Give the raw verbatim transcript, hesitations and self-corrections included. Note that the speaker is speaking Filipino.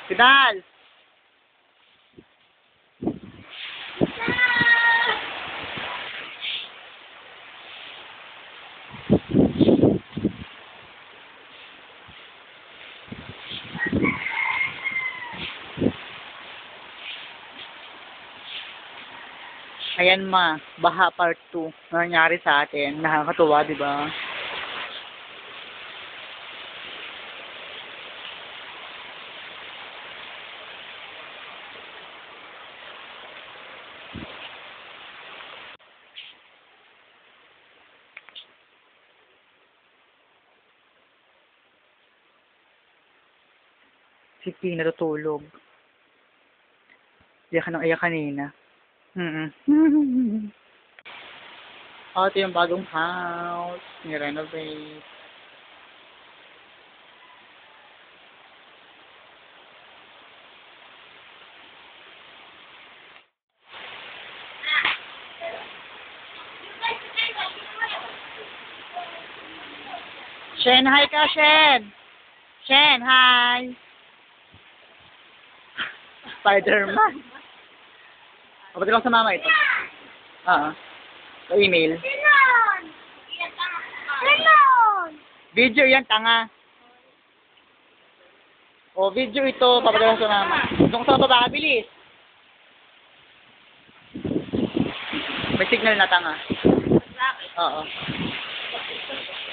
Pinal! Ayan ma, baha part two. Nangyari sa atin. Nakakatuwa, di ba? Si P natutulog. Iyak ka ng iyak kanina. Mm -mm. Oh, ito yung bagong house. Ni-renovate. Shen, hi ka, Shen! Shen, hi! Spider-Man. Kapatid lang sa mama ito. Oo. Sa email. Ganon! Ganon! Video yan, tanga. O, video ito. Kapatid lang sa mama. Doon sa baba, bilis. May signal na tanga. Oo.